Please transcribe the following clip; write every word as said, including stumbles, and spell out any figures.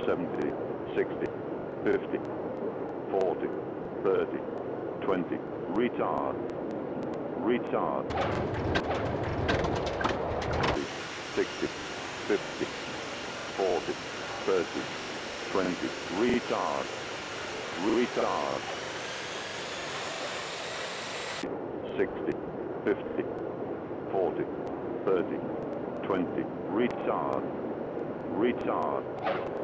seventy, sixty, fifty, forty, thirty, twenty, retard, retard, sixty, fifty, forty, thirty, twenty, retard, retard, sixty, fifty, forty, thirty, twenty, retard, retard.